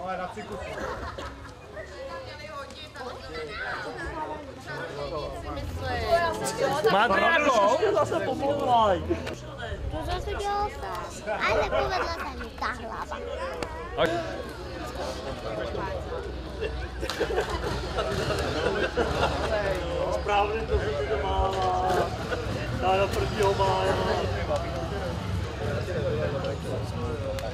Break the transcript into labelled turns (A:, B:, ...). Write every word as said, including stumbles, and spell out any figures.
A: Ale na cykusu.
B: Máte nějakou?
C: Zase pomluvaj.
D: To zase dělal sám. Ale nepovedla se mi ta hlava.
C: Správně to, že to máma. Dá do prvního mája.